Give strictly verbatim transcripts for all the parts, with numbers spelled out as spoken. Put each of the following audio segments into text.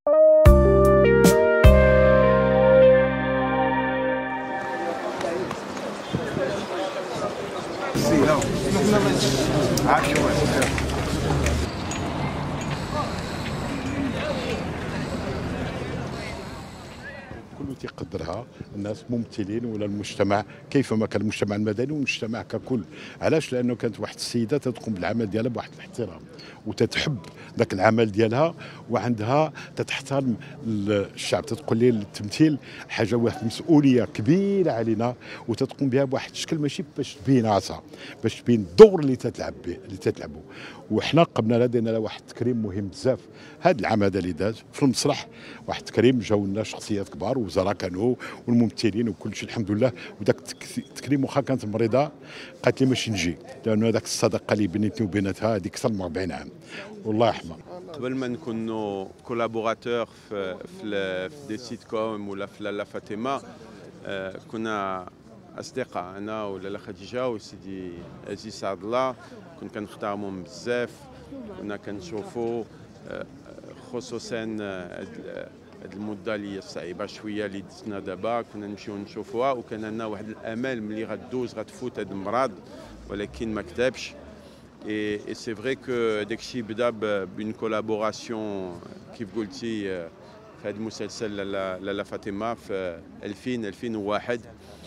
كل تيقدرها الناس ممثلين ولا المجتمع، كيفما كان المجتمع المدني والمجتمع ككل. علاش؟ لانه كانت واحد السيده تتقوم بالعمل ديالها بواحد الاحترام وتتحب ذاك العمل ديالها، وعندها تتحترم الشعب. تتقول لي التمثيل حاجه واحد المسؤوليه كبيره علينا، وتتقوم بها بواحد الشكل ماشي باش تبين راسها، باش تبين الدور اللي تتلعب به اللي تتلعبه. وحنا قبلنا لدينا واحد التكريم مهم بزاف. هذا العام هذا اللي داز في المسرح واحد التكريم، جاو لنا شخصيات كبار وزراء كانوا والممثلين وكل شيء الحمد لله. وداك التكريم واخا كانت مريضه قالت لي ماشي نجي، لانه هذاك الصداقه اللي بيناتني وبيناتها هذيك اكثر من أربعين عام والله يرحمها. قبل ما نكونوا كولابوراتور في في دي سيت كوم ولا في لالا فاطمه، كنا اصدقاء انا ولالا خديجه وسيدي عزيز سعد الله، كنا كنحترمهم بزاف. كنا كنشوفوا خصوصا هاد المده اللي هي صعيبه شويه اللي دزنا دابا، كنا نمشيو نشوفوها وكان عندنا واحد الامل ملي غدوز غتفوت هاد المرض، ولكن ما كتبش. Et, et c'est vrai que داكشي بدا بune collaboration كيف قلتي في هذا المسلسل لالا فاطمه في ألفين ألفين وواحد.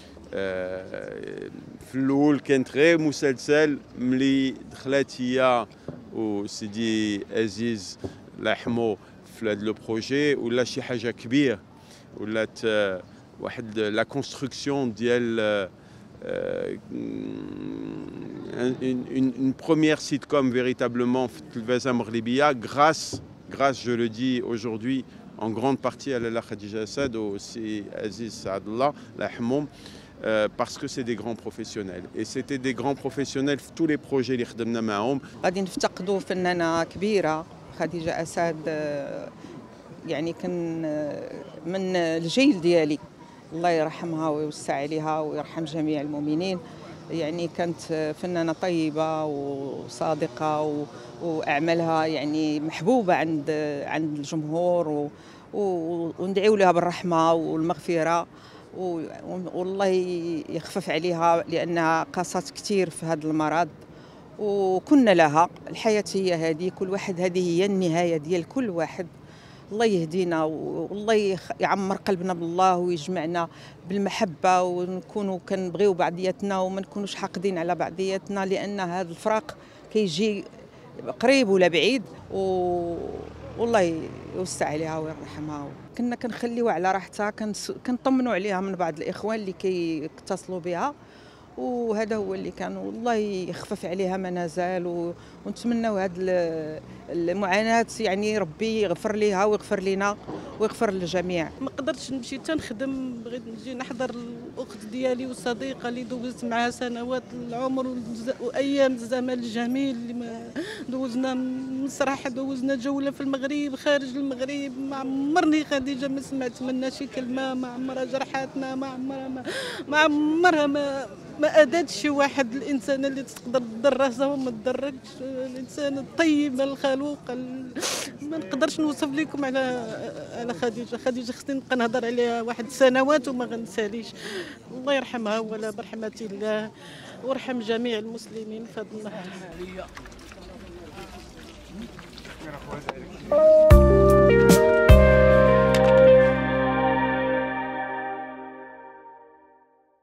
في الاول كانت غير مسلسل، ملي دخلت هي وسيدي عزيز الله يرحمو في هذا لو بروجي ولا شي حاجه كبيره، ولات واحد لا كونستركسيون ديال une, une, une première sitcom véritablement في المغربيه grâce grâce je le dis aujourd'hui en grande partie à Lala Khadija Assad et aussi Aziz Saad Allah الله يرحمهم، parce que c'est des grands professionnels et c'était des grands professionnels في tous les projets اللي خدمنا معهم. غادي نفتقدوا فنانه كبيره خديجه أساد، يعني كان من الجيل ديالي، الله يرحمها ويوسع عليها ويرحم جميع المؤمنين. يعني كانت فنانة طيبة وصادقة وأعمالها يعني محبوبة عند عند الجمهور، وندعيو لها بالرحمة والمغفرة، والله يخفف عليها لأنها قاصت كثير في هذا المرض. وكنا لها الحياة هي هذه، كل واحد هذه هي النهاية ديال كل واحد. الله يهدينا والله يعمر قلبنا بالله ويجمعنا بالمحبة، ونكونوا كنبغيو بعضياتنا وما نكونوش حاقدين على بعضياتنا، لأن هذا الفراق كيجي قريب ولا بعيد. و والله يوسع عليها ويرحمها. كنا كنخليوها على راحتها، كنطمنوا عليها من بعض الإخوان اللي كيتصلوا بها، وهذا هو اللي كان. والله يخفف عليها ما نزال، ونتمنوا هذه المعاناة يعني ربي يغفر لها ويغفر لنا ويغفر للجميع. ما قدرتش نمشي تنخدم، بغيت نجي نحضر الاخت ديالي والصديقه اللي دوزت معها سنوات العمر وايام الزمن الجميل اللي ما دوزنا مسرح، دوزنا جوله في المغرب خارج المغرب. ما عمرني خديجه ما سمعت منها شي كلمه، ما عمرها جرحاتنا، ما عمرها ما, ما عمرها ما ما أدات شي واحد الإنسان اللي تقدر تضر راسها وما تضركش، الإنسان الطيب الخلوق. ما نقدرش نوصف لكم على على خديجة. خديجة خصني نبقى نهضر عليها واحد السنوات وما غنساليش. الله يرحمها ولا برحمة الله، وارحم جميع المسلمين في هذا النهار.